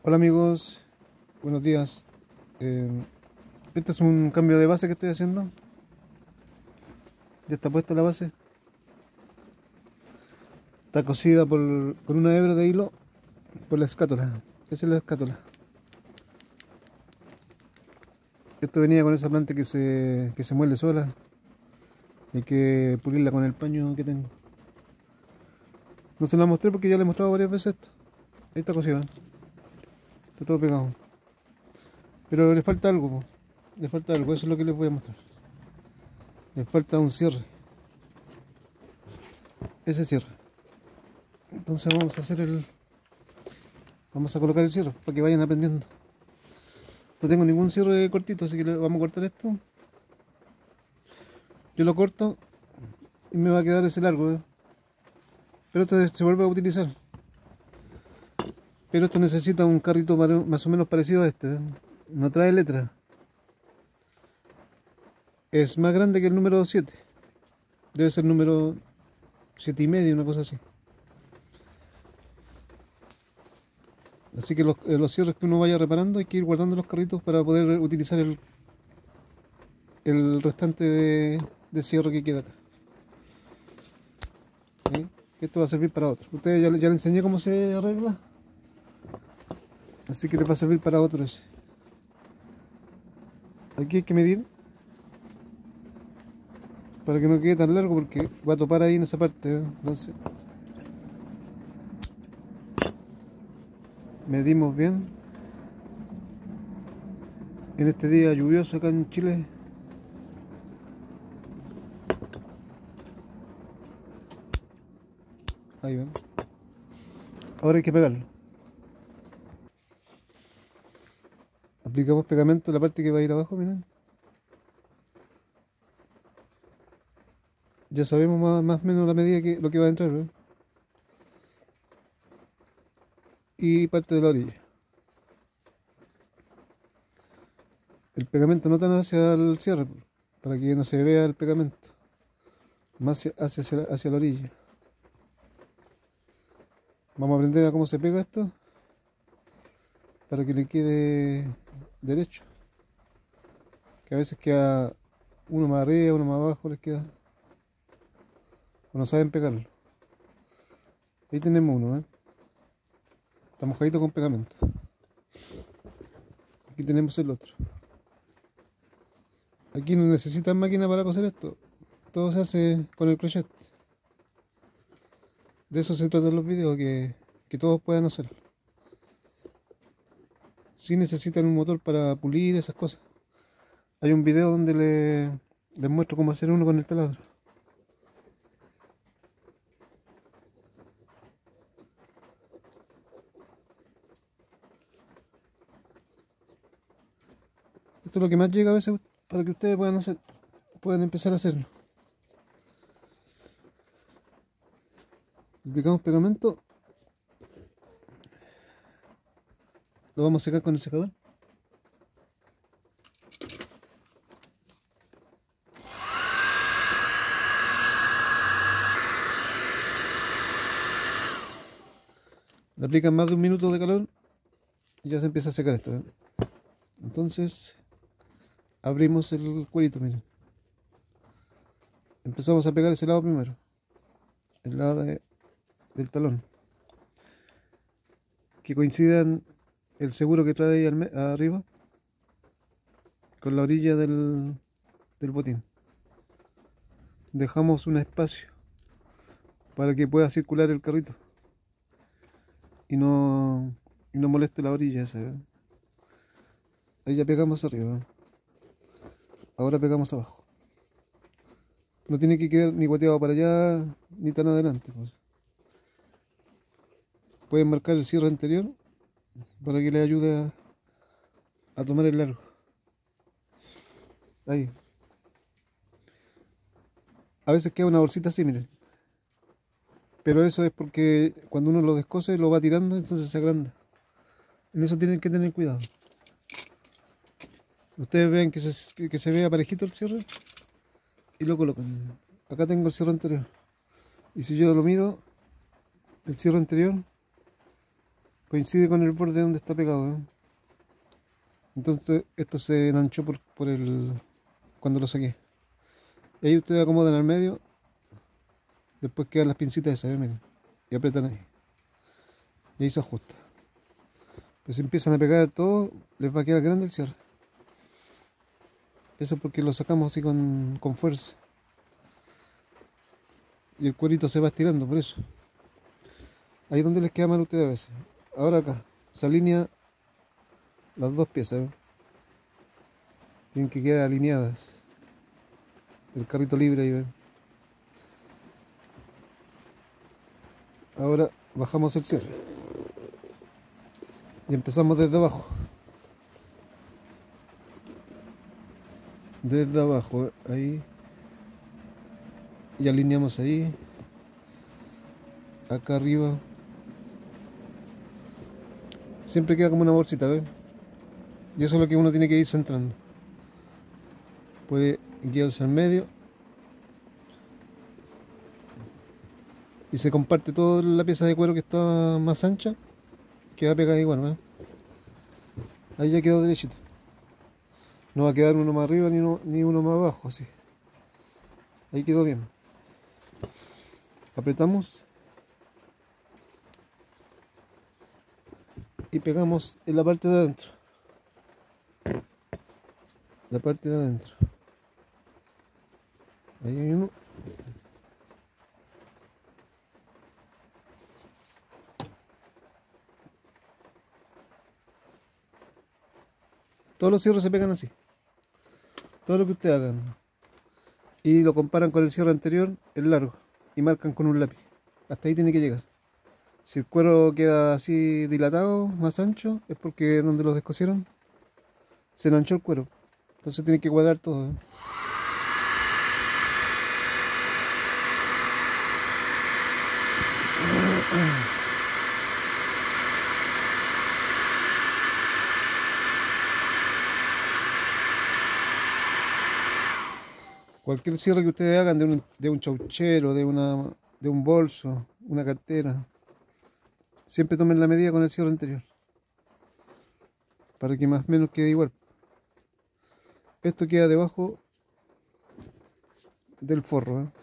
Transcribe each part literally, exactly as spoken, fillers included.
Hola amigos, buenos días. Eh, este es un cambio de base que estoy haciendo. Ya está puesta la base. Está cosida por, con una hebra de hilo por la escátola. Esa es la escátola. Esto venía con esa planta que se, que se muele sola. Hay que pulirla con el paño que tengo. No se la mostré porque ya le he mostrado varias veces esto. Ahí está cosida. Está todo pegado. Pero le falta algo, po. Le falta algo, eso es lo que les voy a mostrar. Le falta un cierre. Ese cierre. Entonces vamos a hacer el... Vamos a colocar el cierre para que vayan aprendiendo. No tengo ningún cierre cortito, así que le vamos a cortar esto. Yo lo corto y me va a quedar ese largo, ¿eh? Pero esto se vuelve a utilizar. Pero esto necesita un carrito más o menos parecido a este, ¿eh? No trae letra. Es más grande que el número siete. Debe ser número siete y medio, una cosa así. Así que los, los cierres que uno vaya reparando hay que ir guardando los carritos para poder utilizar el, el restante de, de cierre que queda acá. ¿Sí? Esto va a servir para otro. Ustedes ya, ya les enseñé cómo se arregla. Así que les va a servir para otro ese. Aquí hay que medir para que no quede tan largo porque va a topar ahí en esa parte, ¿eh? Entonces medimos bien. En este día lluvioso acá en Chile. Ahí ven. Ahora hay que pegarlo. Aplicamos pegamento en la parte que va a ir abajo, miren. Ya sabemos más, más o menos la medida que lo que va a entrar, ¿eh? Y parte de la orilla. El pegamento no tan hacia el cierre, para que no se vea el pegamento. Más hacia, hacia, hacia la orilla. Vamos a aprender a cómo se pega esto para que le quede derecho. Que a veces queda uno más arriba, uno más abajo, les queda. O no saben pegarlo. Ahí tenemos uno, ¿eh? Está mojadito con pegamento. Aquí tenemos el otro. Aquí no necesitan máquina para coser esto. Todo se hace con el crochet. De eso se tratan los videos, que, que todos puedan hacerlo. Sí necesitan un motor para pulir esas cosas. Hay un video donde le, les muestro cómo hacer uno con el taladro. Esto es lo que más llega a veces para que ustedes puedan hacer, puedan empezar a hacerlo. Aplicamos pegamento. Lo vamos a secar con el secador. Le aplican más de un minuto de calor y ya se empieza a secar esto, ¿eh? Entonces abrimos el cuerito, miren. Empezamos a pegar ese lado primero, el lado de, del talón, que coincidan el seguro que trae ahí arriba con la orilla del, del botín. Dejamos un espacio para que pueda circular el carrito y no, y no moleste la orilla esa, ¿eh? Ahí ya pegamos arriba. Ahora pegamos abajo. No tiene que quedar ni guateado para allá ni tan adelante, pues. Pueden marcar el cierre anterior para que le ayude a, a tomar el largo. Ahí. A veces queda una bolsita así, miren. Pero eso es porque cuando uno lo descose lo va tirando, entonces se agranda. En eso tienen que tener cuidado. Ustedes ven que se, que se vea parejito el cierre y lo colocan. Acá tengo el cierre anterior. Y si yo lo mido, el cierre anterior coincide con el borde donde está pegado, ¿eh? Entonces esto se enanchó por, por el cuando lo saqué. Y ahí ustedes acomodan al medio, después quedan las pincitas esas, ¿eh? Miren, y apretan ahí. Y ahí se ajusta. Pues si empiezan a pegar todo, les va a quedar grande el cierre. Eso es porque lo sacamos así con, con fuerza. Y el cuerito se va estirando, por eso. Ahí es donde les queda mal a ustedes a veces. Ahora acá, se alinea las dos piezas, ¿eh? Tienen que quedar alineadas. El carrito libre ahí, ¿ven? Ahora bajamos el cierre. Y empezamos desde abajo. Desde abajo, ¿eh? Ahí. Y alineamos ahí. Acá arriba. Siempre queda como una bolsita, ¿ven? Y eso es lo que uno tiene que ir centrando. Puede guiarse al medio. Y se comparte toda la pieza de cuero que está más ancha. Queda pegada igual, ¿eh? Ahí ya quedó derechito. No va a quedar uno más arriba ni uno, ni uno más abajo, así. Ahí quedó bien. Apretamos. Y pegamos en la parte de adentro. La parte de adentro. Ahí hay uno. Todos los cierres se pegan así. Todo lo que ustedes hagan. Y lo comparan con el cierre anterior, el largo. Y marcan con un lápiz. Hasta ahí tiene que llegar. Si el cuero queda así dilatado, más ancho, es porque donde los descosieron se enanchó el cuero. Entonces tiene que cuadrar todo, ¿eh? Cualquier cierre que ustedes hagan de un, de un chauchero, de, una, de un bolso, una cartera, siempre tomen la medida con el cierre anterior, para que más o menos quede igual. Esto queda debajo del forro, ¿eh?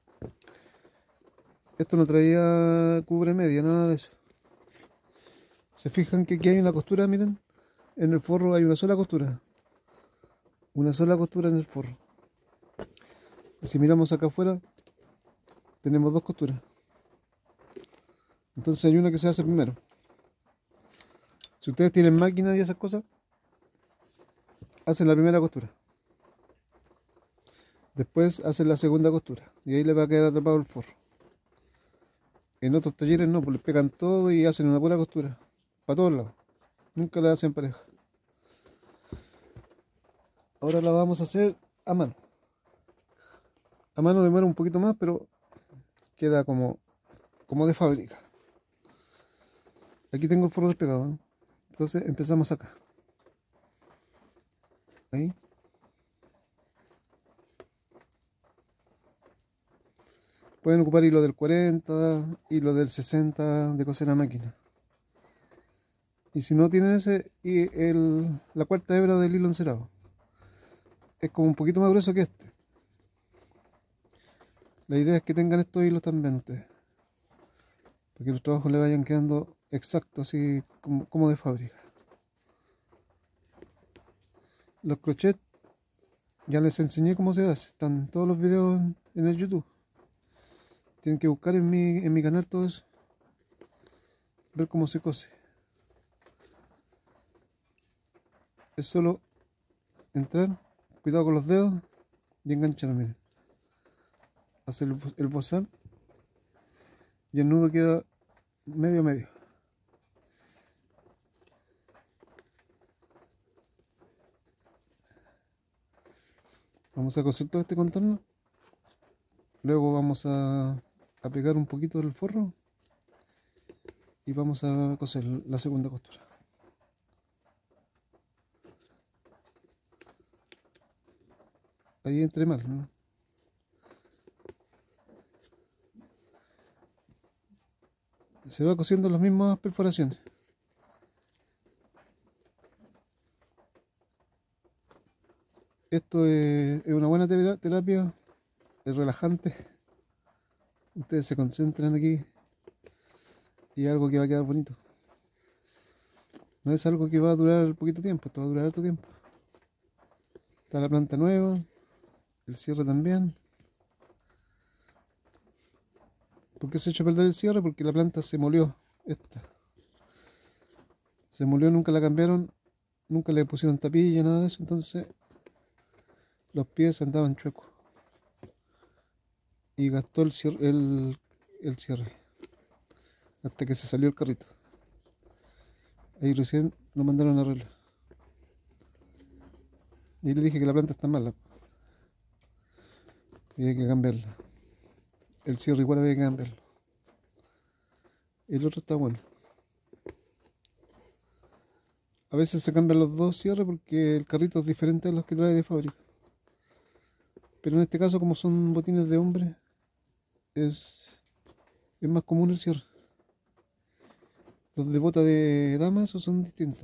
Esto no traía cubre media, nada de eso. Se fijan que aquí hay una costura, miren. En el forro hay una sola costura. Una sola costura en el forro. Y si miramos acá afuera, tenemos dos costuras. Entonces hay una que se hace primero. Si ustedes tienen máquinas y esas cosas, hacen la primera costura. Después hacen la segunda costura. Y ahí les va a quedar atrapado el forro. En otros talleres no, pues les pegan todo y hacen una pura costura. Para todos lados. Nunca la hacen pareja. Ahora la vamos a hacer a mano. A mano demora un poquito más, pero queda como, como de fábrica. Aquí tengo el forro despegado, ¿no? Entonces empezamos acá. Ahí. Pueden ocupar hilo del cuarenta, hilo del sesenta de coser a máquina. Y si no tienen ese, y el, la cuarta hebra del hilo encerado. Es como un poquito más grueso que este. La idea es que tengan estos hilos también ustedes, para que los trabajos le vayan quedando exactos, así como, como de fábrica. Los crochets ya les enseñé cómo se hace, están todos los videos en, en el YouTube. Tienen que buscar en mi, en mi canal todo eso, ver cómo se cose. Es solo entrar, cuidado con los dedos y engancharlo, miren. Hacer el, el bozal y el nudo queda medio medio. Vamos a coser todo este contorno. Luego vamos a, a pegar un poquito del forro y vamos a coser la segunda costura. Ahí entré mal, ¿no? Se va cosiendo las mismas perforaciones. Esto es, es una buena tera- terapia, es relajante. Ustedes se concentran aquí y es algo que va a quedar bonito. No es algo que va a durar poquito tiempo, esto va a durar harto tiempo. Está la planta nueva, el cierre también. ¿Por qué se echó a perder el cierre? Porque la planta se molió. Esta. Se molió, nunca la cambiaron, nunca le pusieron tapilla, nada de eso, entonces los pies andaban chuecos. Y gastó el cierre, el, el cierre. Hasta que se salió el carrito. Ahí recién lo mandaron a arreglar. Y le dije que la planta está mala. Y hay que cambiarla. El cierre igual había que cambiarlo. El otro está bueno. A veces se cambian los dos cierres porque el carrito es diferente a los que trae de fábrica. Pero en este caso, como son botines de hombre, es, es más común el cierre. Los de bota de dama, esos son distintos.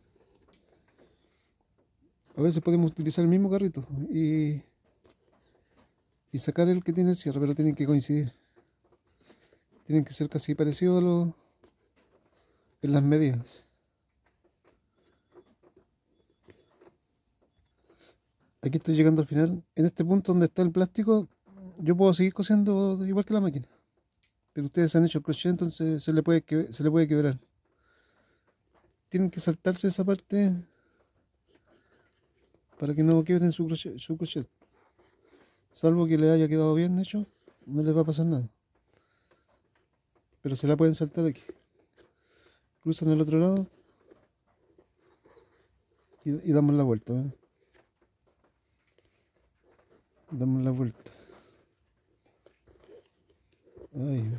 A veces podemos utilizar el mismo carrito y, y sacar el que tiene el cierre, pero tienen que coincidir. Tienen que ser casi parecidos a los, en las medidas. Aquí estoy llegando al final. En este punto donde está el plástico, yo puedo seguir cosiendo igual que la máquina. Pero ustedes han hecho el crochet, entonces se le puede, que- se le puede quebrar. Tienen que saltarse esa parte para que no quiebren su crochet, su crochet. Salvo que le haya quedado bien hecho, no les va a pasar nada. Pero se la pueden saltar aquí. Cruzan al otro lado y, y damos la vuelta. ¿Ven? Damos la vuelta. Ahí.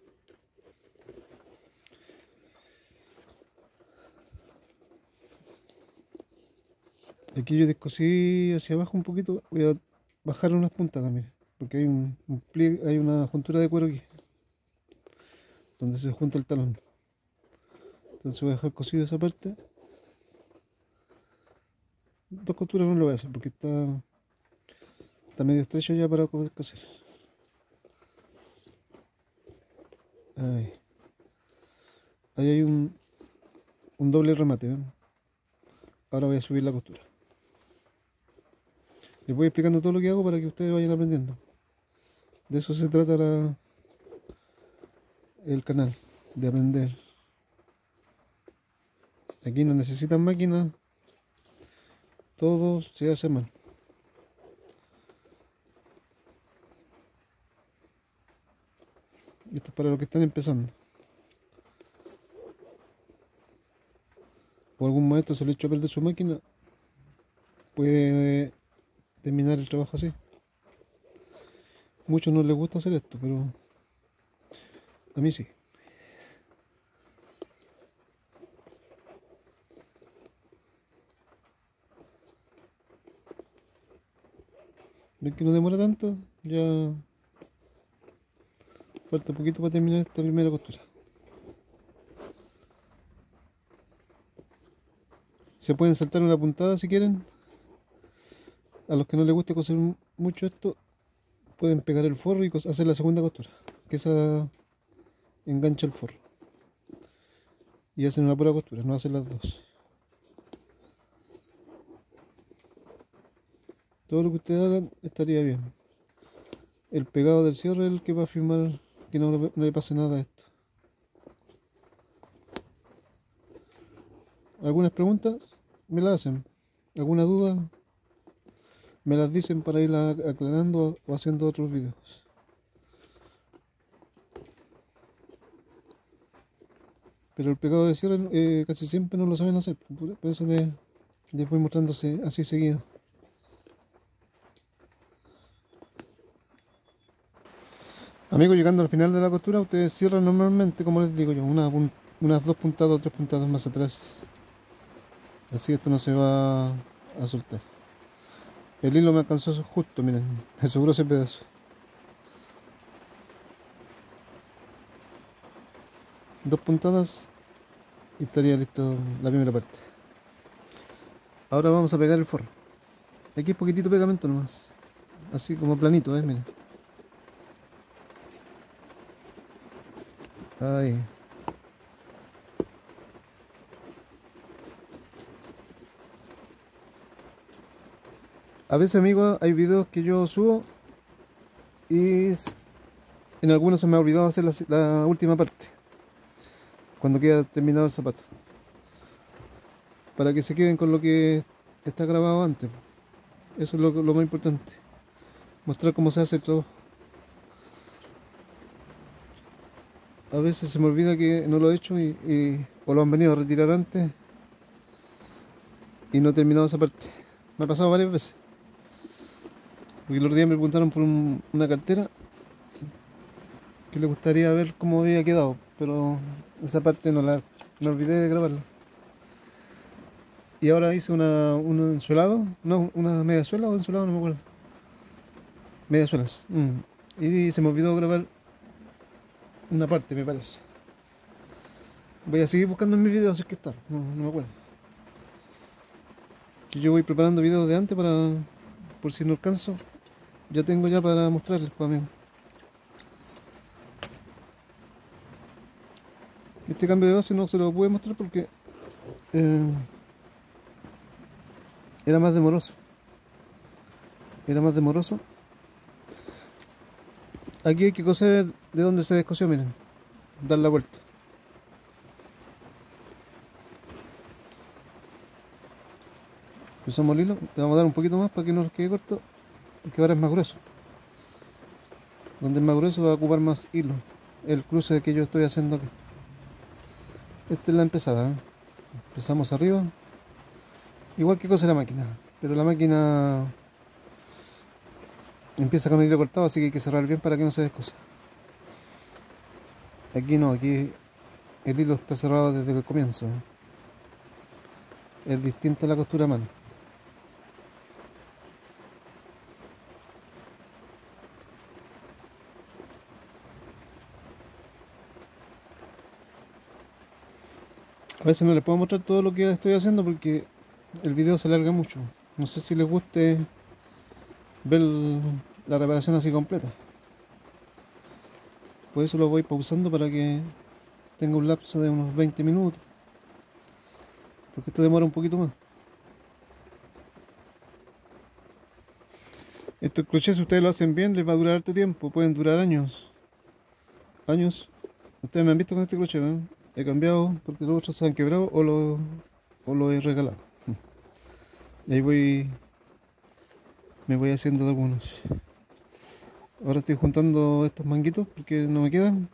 Aquí yo descosí hacia abajo un poquito. Voy a bajar unas puntas también. Porque hay un, un pliegue, hay una juntura de cuero aquí. Donde se junta el talón. Entonces voy a dejar cosido esa parte. Dos costuras no lo voy a hacer porque está, está medio estrecho ya para poder coser. Ahí. Ahí hay un, un doble remate. ¿Ven? Ahora voy a subir la costura. Les voy explicando todo lo que hago para que ustedes vayan aprendiendo. De eso se trata la, el canal, de aprender. Aquí no necesitan máquinas, todo se hace mal. Esto es para los que están empezando. O algún maestro se le echó a perder su máquina, puede terminar el trabajo así. Muchos no les gusta hacer esto, pero a mí sí. ¿Ven que no demora tanto? Ya falta poquito para terminar esta primera costura. Se pueden saltar una puntada si quieren. A los que no les guste coser mucho esto, pueden pegar el forro y hacer la segunda costura, que esa engancha el forro. Y hacen una pura costura, no hacen las dos. Todo lo que ustedes hagan estaría bien. El pegado del cierre es el que va a firmar que no, no le pase nada a esto. ¿Algunas preguntas? Me las hacen. ¿Alguna duda? Me las dicen para ir aclarando o haciendo otros videos. Pero el pegado de cierre eh, casi siempre no lo saben hacer. Por eso les, les voy mostrándose así seguido. Amigos, llegando al final de la costura, ustedes cierran normalmente, como les digo yo, una, unas dos puntadas o tres puntadas más atrás. Así esto no se va a soltar. El hilo me alcanzó justo, miren, me sobró ese pedazo. Dos puntadas y estaría listo la primera parte. Ahora vamos a pegar el forro. Aquí es poquitito pegamento nomás. Así como planito, ¿eh? Mira. Ahí. A veces, amigos, hay videos que yo subo y s- en algunos se me ha olvidado hacer la, la última parte, cuando queda terminado el zapato, para que se queden con lo que está grabado antes. Eso es lo, lo más importante, mostrar cómo se hace el trabajo. A veces se me olvida que no lo he hecho y, y- o lo han venido a retirar antes y no he terminado esa parte. Me ha pasado varias veces, porque el otro día me preguntaron por un- una cartera que le gustaría ver cómo había quedado, pero esa parte no la me olvidé de grabarla. Y ahora hice una, un ensuelado, no, una media suela o ensuelado, no me acuerdo. Media suelas. Mm. Y se me olvidó grabar una parte, me parece. Voy a seguir buscando en mis videos, si es que está, no, no me acuerdo. Que yo voy preparando videos de antes para, por si no alcanzo, ya tengo ya para mostrarles, pues, amigos. Este cambio de base no se lo pude mostrar porque eh, era más demoroso. Era más demoroso. Aquí hay que coser de donde se descosió, miren. Dar la vuelta. Usamos el hilo, le vamos a dar un poquito más para que no nos quede corto, porque ahora es más grueso. Donde es más grueso va a ocupar más hilo. El cruce que yo estoy haciendo acá. Esta es la empezada, ¿eh? Empezamos arriba, igual que cose la máquina, pero la máquina empieza con el hilo cortado, así que hay que cerrar bien para que no se descose. Aquí no, aquí el hilo está cerrado desde el comienzo, ¿eh? Es distinta a la costura a mano. A veces no les puedo mostrar todo lo que estoy haciendo porque el video se alarga mucho. No sé si les guste ver la reparación así completa. Por eso lo voy pausando para que tenga un lapso de unos veinte minutos. Porque esto demora un poquito más. Estos crochets, si ustedes lo hacen bien, les va a durar harto tiempo. Pueden durar años. Años. Ustedes me han visto con este crochet, ¿eh? He cambiado porque los otros se han quebrado o lo, o lo he regalado. Y ahí voy, me voy haciendo de algunos. Ahora estoy juntando estos manguitos porque no me quedan.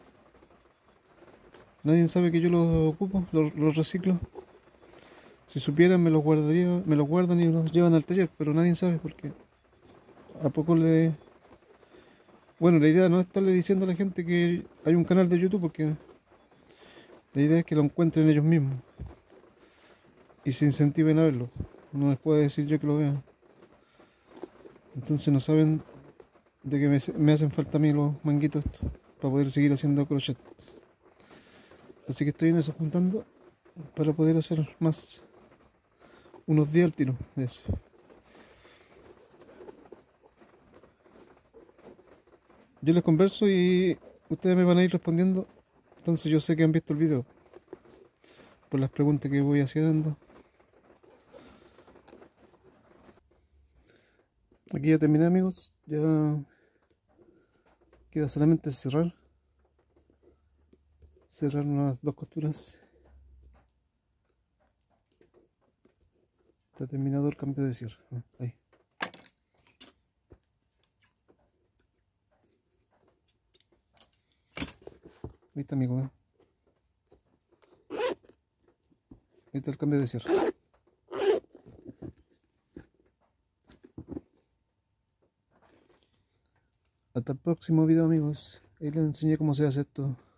Nadie sabe que yo los ocupo, los, los reciclo. Si supieran me los guardaría, me los guardan y los llevan al taller, pero nadie sabe porque a poco le... Bueno, la idea no es estarle diciendo a la gente que hay un canal de YouTube porque la idea es que lo encuentren ellos mismos y se incentiven a verlo. No les puedo decir yo que lo vean. Entonces no saben de que me, me hacen falta a mí los manguitos estos para poder seguir haciendo crochet. Así que estoy en eso juntando para poder hacer más unos días al tiro de eso. Yo les converso y ustedes me van a ir respondiendo. Entonces yo sé que han visto el video por las preguntas que voy haciendo. Aquí ya terminé, amigos. Ya queda solamente cerrar. Cerrar unas dos costuras. Está terminado el cambio de cierre. Ah, ahí. Ahí está, amigo. ¿Eh? Ahí está el cambio de cierre. Hasta el próximo video, amigos. Ahí les enseñé cómo se hace esto.